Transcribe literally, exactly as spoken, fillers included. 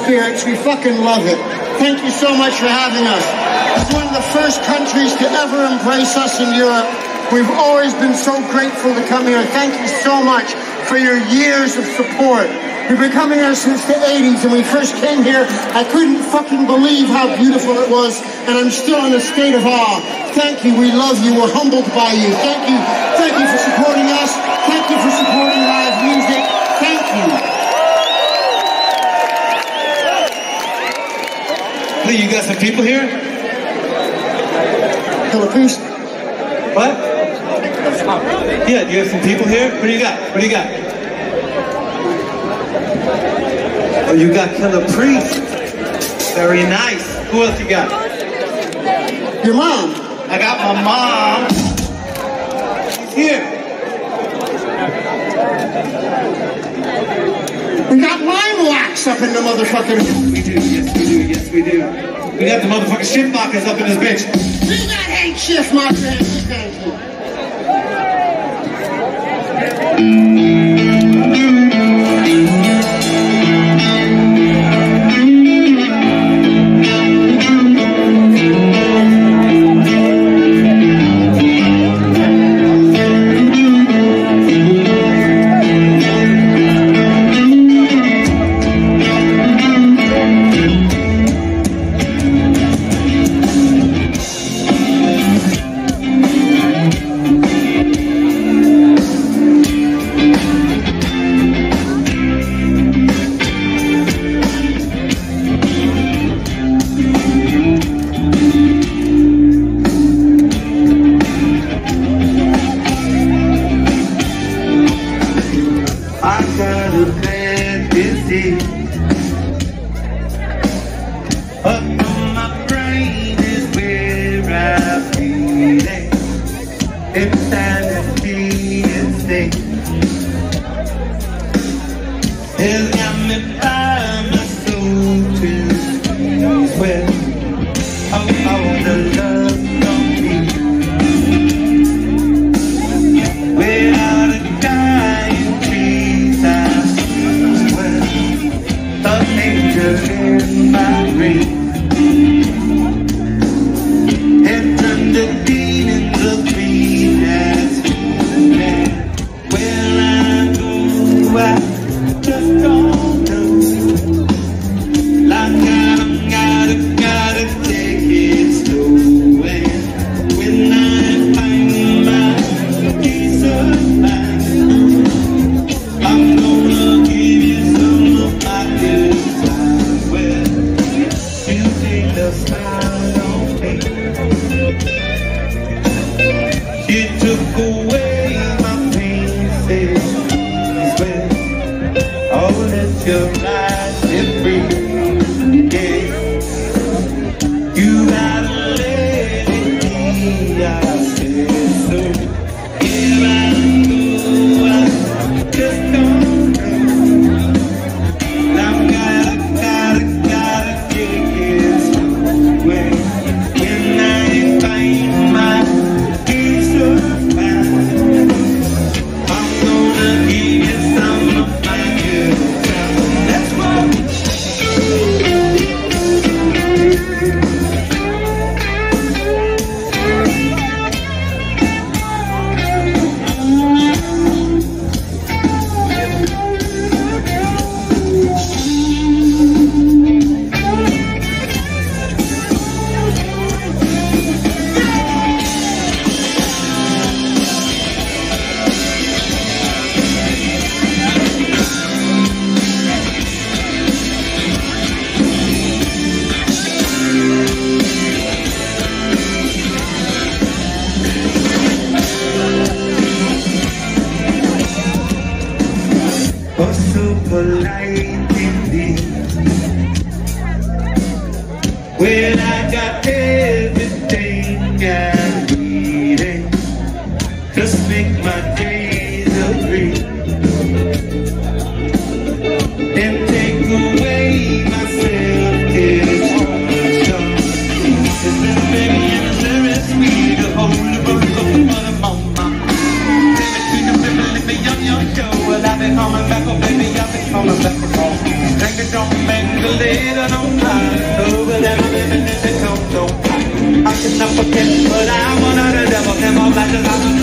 spirits. We fucking love it. Thank you so much for having us. It's one of the first countries to ever embrace us in Europe. We've always been so grateful to come here. Thank you so much for your years of support. We've been coming here since the eighties, and when we first came here, I couldn't fucking believe how beautiful it was, and I'm still in a state of awe. Thank you, we love you, we're humbled by you. Thank you, thank you for supporting us. Thank you for supporting live music. Thank you. Hey, you got some people here? Philippines? What? Yeah, do you have some people here? What do you got? What do you got? Oh, you got Killer Priest. Very nice. Who else you got? Your mom. I got my mom. She's here. We got lime wax up in the motherfucking... We do, yes we do, yes we do. We got the motherfucking shift knockers up in this bitch. Do not hate shift knockers. Thank you. When I got everything I needed, just make my days agree, and take away my self-destruction. It's been very interesting me to hold the book of the mother mama. Between the women, if me on your show, well I've been coming back, oh baby, I've been coming back for more. Take it, don't make the later on time. No, but I'm living in the cold, I cannot forget, but I'm one of the devil. Them all black